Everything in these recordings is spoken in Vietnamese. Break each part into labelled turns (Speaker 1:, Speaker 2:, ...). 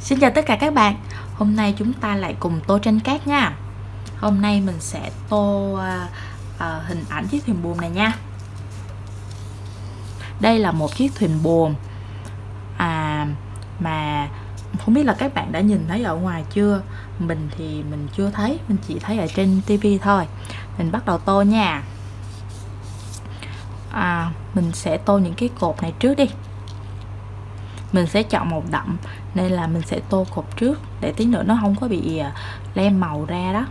Speaker 1: Xin chào tất cả các bạn. Hôm nay chúng ta lại cùng tô tranh cát nha. Hôm nay mình sẽ tô hình ảnh chiếc thuyền buồm này nha. Đây là một chiếc thuyền buồm mà không biết là các bạn đã nhìn thấy ở ngoài chưa. Mình thì mình chưa thấy, mình chỉ thấy ở trên tivi thôi. Mình bắt đầu tô nha. Mình sẽ tô những cái cột này trước đi. Mình sẽ chọn màu đậm nên là mình sẽ tô cột trước để tí nữa nó không có bị lem màu ra đó.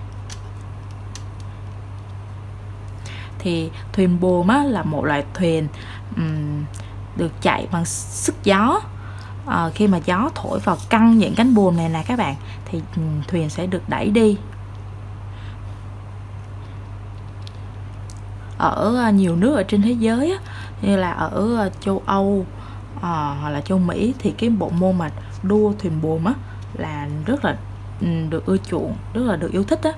Speaker 1: Thì thuyền buồm á, là một loại thuyền được chạy bằng sức gió. Khi mà gió thổi vào căng những cánh buồm này nè các bạn, thì thuyền sẽ được đẩy đi. Ở nhiều nước ở trên thế giới á, như là ở châu Âu hoặc là châu Mỹ, thì cái bộ môn mà đua thuyền buồm á là rất là được ưa chuộng, rất là được yêu thích á.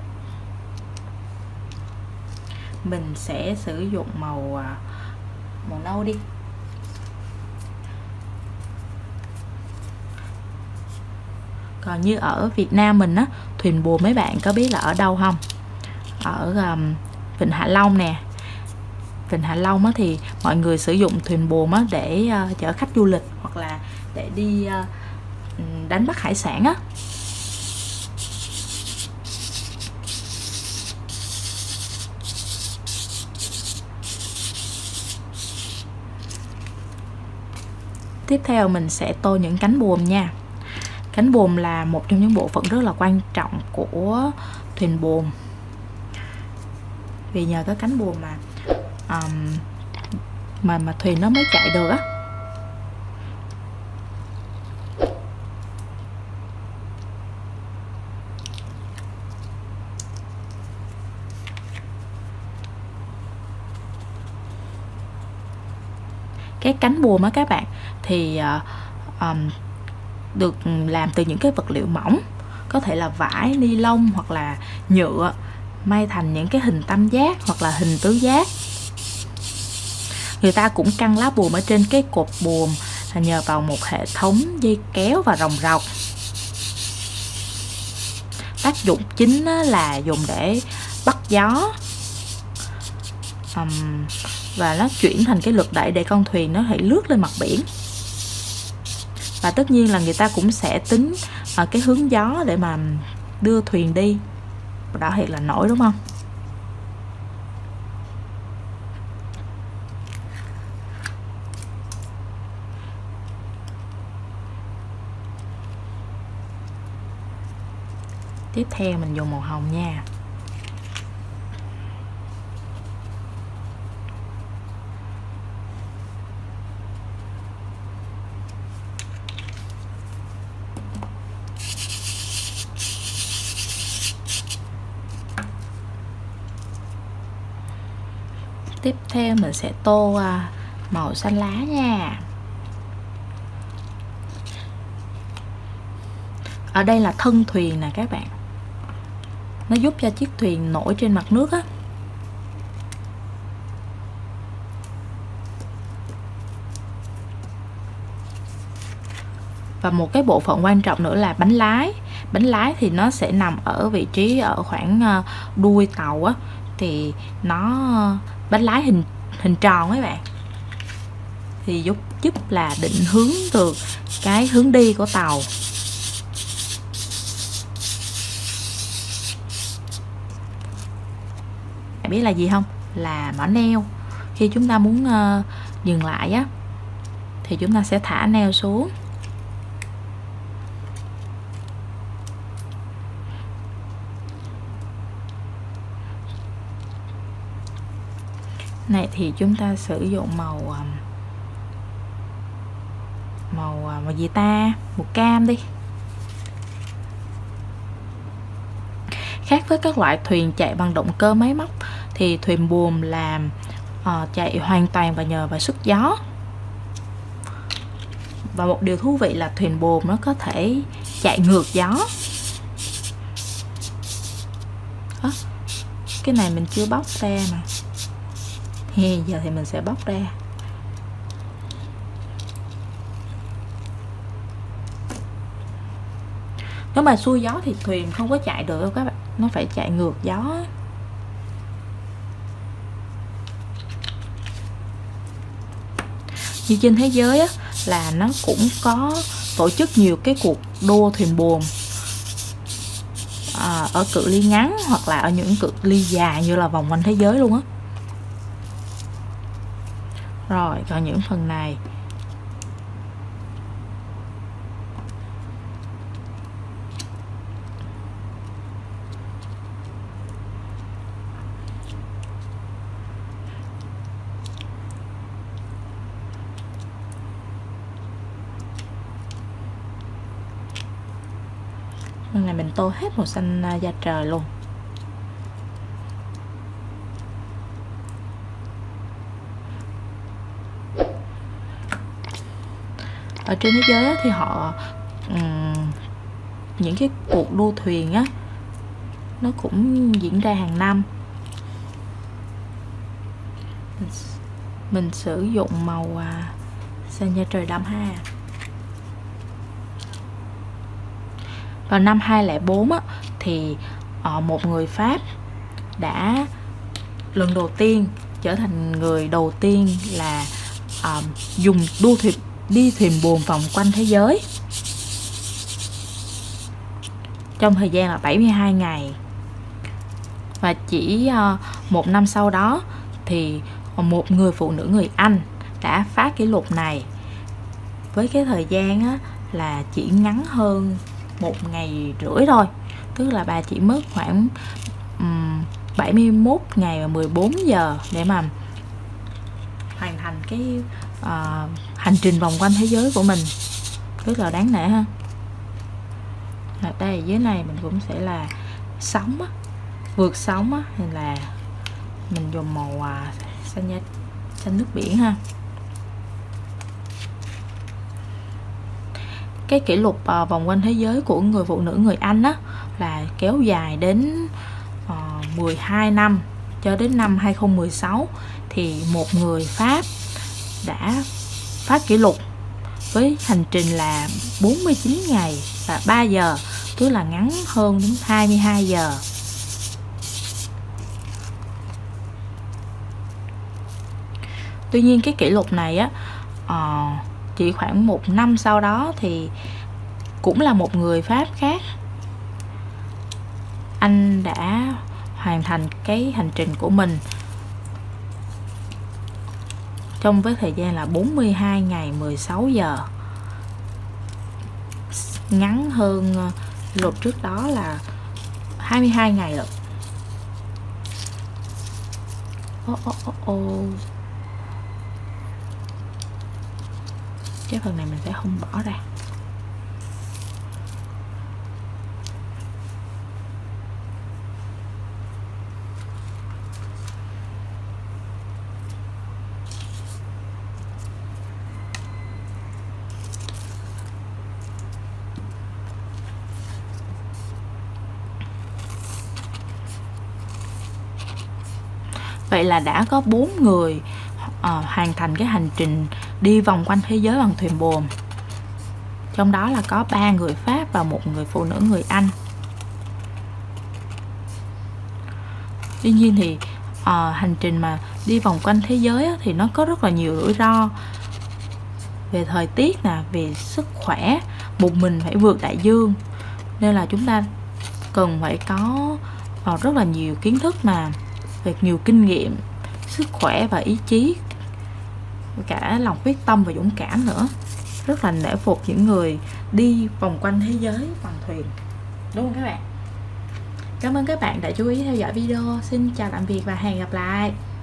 Speaker 1: Mình sẽ sử dụng màu nâu đi. Còn như ở Việt Nam mình á, thuyền buồm mấy bạn có biết là ở đâu không? Ở Vịnh Hạ Long nè. Vịnh Hạ Long á, thì mọi người sử dụng thuyền buồm á, để chở khách du lịch hoặc là để đi đánh bắt hải sản á. Tiếp theo mình sẽ tô những cánh buồm nha. Cánh buồm là một trong những bộ phận rất là quan trọng của thuyền buồm. Vì nhờ cái cánh buồm mà thuyền nó mới chạy được á. Cái cánh buồm á các bạn thì được làm từ những cái vật liệu mỏng, có thể là vải, ni lông hoặc là nhựa, may thành những cái hình tam giác hoặc là hình tứ giác. Người ta cũng căng lá buồm ở trên cái cột buồm là nhờ vào một hệ thống dây kéo và ròng rọc. Tác dụng chính là dùng để bắt gió và nó chuyển thành cái lực đẩy để con thuyền nó thể lướt lên mặt biển. Và tất nhiên là người ta cũng sẽ tính cái hướng gió để mà đưa thuyền đi. Đó thiệt là nổi đúng không? Tiếp theo mình dùng màu hồng nha. Tiếp theo mình sẽ tô màu xanh lá nha. Ở đây là thân thuyền nè các bạn. Nó giúp cho chiếc thuyền nổi trên mặt nước á. Và một cái bộ phận quan trọng nữa là bánh lái. Bánh lái thì nó sẽ nằm ở vị trí ở khoảng đuôi tàu á. Thì nó bánh lái hình tròn các bạn, thì giúp là định hướng được cái hướng đi của tàu. Bạn biết là gì không? Là mỏ neo. Khi chúng ta muốn dừng lại á, thì chúng ta sẽ thả neo xuống. Này thì chúng ta sử dụng màu gì ta? Màu cam đi. Khác với các loại thuyền chạy bằng động cơ máy móc, thì thuyền buồm làm chạy hoàn toàn và nhờ vào sức gió. Và một điều thú vị là thuyền buồm nó có thể chạy ngược gió. Cái này mình chưa bóc ra mà. Giờ thì mình sẽ bóc ra. Nếu mà xuôi gió thì thuyền không có chạy được đâu các bạn, nó phải chạy ngược gió. Như trên thế giới á, là nó cũng có tổ chức nhiều cái cuộc đua thuyền buồm ở cự ly ngắn hoặc là ở những cự ly dài như là vòng quanh thế giới luôn á. Rồi còn những phần này này mình tô hết màu xanh da trời luôn. Ở trên thế giới thì họ những cái cuộc đua thuyền á, nó cũng diễn ra hàng năm. Mình sử dụng màu xanh da trời đậm ha. Vào năm 2004 á, thì một người Pháp đã lần đầu tiên trở thành người đầu tiên là dùng đi thuyền buồm vòng quanh thế giới trong thời gian là 72 ngày. Và chỉ một năm sau đó thì một người phụ nữ người Anh đã phá kỷ lục này với cái thời gian á, là chỉ ngắn hơn 1 ngày rưỡi thôi. Tức là bà chỉ mất khoảng 71 ngày và 14 giờ để mà hoàn thành cái hành trình vòng quanh thế giới của mình. Rất là đáng nể ha. Ở đây dưới này mình cũng sẽ là sóng á, vượt sóng á, thì là mình dùng màu xanh nước biển ha. Cái kỷ lục vòng quanh thế giới của người phụ nữ người Anh á là kéo dài đến 12 năm, cho đến năm 2016 thì một người Pháp đã phá kỷ lục với hành trình là 49 ngày và 3 giờ, tức là ngắn hơn đến 22 giờ. Tuy nhiên cái kỷ lục này á, chỉ khoảng 1 năm sau đó thì cũng là một người Pháp khác, anh đã hoàn thành cái hành trình của mình trong với thời gian là 42 ngày 16 giờ, ngắn hơn lượt trước đó là 22 ngày rồi. Cái phần này mình sẽ không bỏ ra. Vậy là đã có 4 người hoàn thành cái hành trình đi vòng quanh thế giới bằng thuyền buồm. Trong đó là có 3 người Pháp và một người phụ nữ người Anh. Tuy nhiên thì hành trình mà đi vòng quanh thế giới thì nó có rất là nhiều rủi ro về thời tiết nè, về sức khỏe, một mình phải vượt đại dương, nên là chúng ta cần phải có rất là nhiều kiến thức mà về nhiều kinh nghiệm, sức khỏe và ý chí, cả lòng quyết tâm và dũng cảm nữa. Rất là nể phục những người đi vòng quanh thế giới bằng thuyền, đúng không các bạn? Cảm ơn các bạn đã chú ý theo dõi video. Xin chào tạm biệt và hẹn gặp lại.